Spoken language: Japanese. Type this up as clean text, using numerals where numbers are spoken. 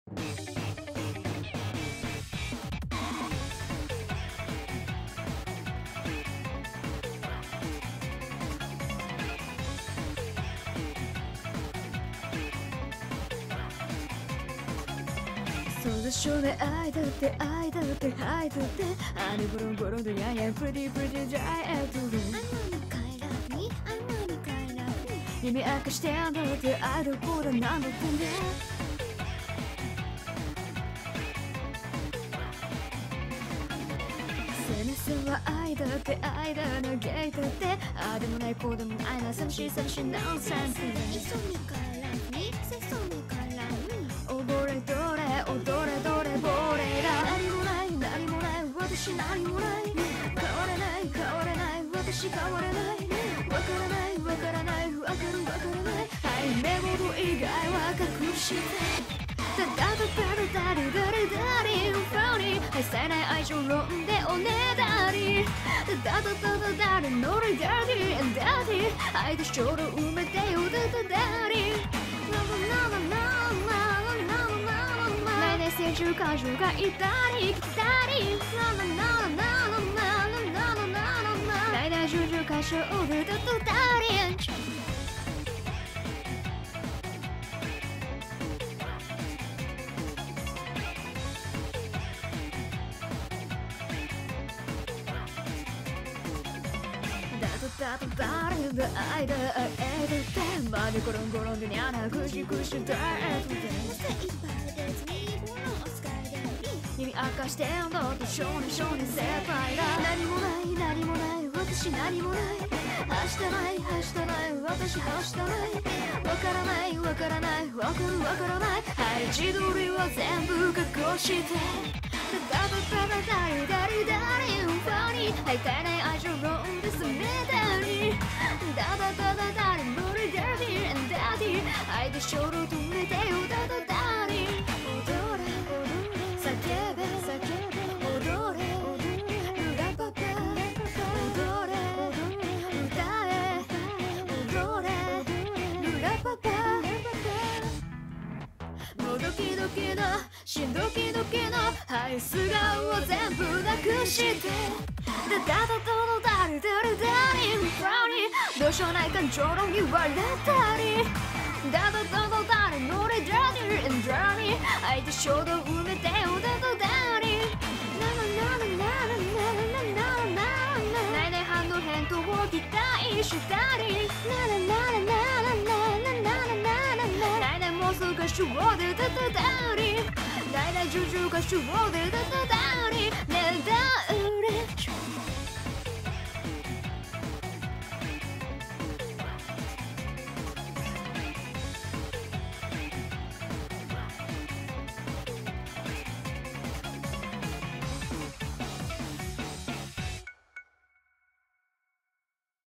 そうでしょうね、愛だって愛だって愛だってあれゴロンゴロンとややプリティプリティジャイアントで I wanna cry love me 耳明かしてんだって愛どこだなんだってねせめせは愛だって愛だなゲイだってああでもないこうでもないな寂しい寂しいナンセンス It's only cry love me It's only cry love me 踊れどれ踊れどれボレラ何もない何もない私何もない変われない変われない私変われないわからないわからないわかるわからないはい目元以外は隠してただただだりだりだりファニー愛されない愛情論でおねだりただただだりノリダーティーダーティー愛で衝動埋めてよだだだり来年成中感情がいたり来たり来年重々歌唱でだだだりだだだ誰だ愛だ愛だってマジゴロンゴロンでにゃなぐしぐしだって耳明かしてんだって少年少年先輩だ何もない何もない私何もないはしたないはしたない私はしたないわからないわからないわかるわからないはい自撮りは全部隠してだだだだだりだりだりファニー会いたいない愛情論ですめたりだだだだだり無理ダーティーダーティー愛で衝動止めてよだだだり踊れ叫べ踊れルラパパ踊れ歌え踊れルラパパもどきどきのしんどきどきのはい素顔を全部なくしてだだだだだりだりだりフラニーどうしようない感情の言われたりだだだだだりノリダーティーダーニー愛で衝動埋めてよだだだり来年半の返答を期待したり来年もうすぐ歌手をでだだだり来年重々歌手をでだだだりねだ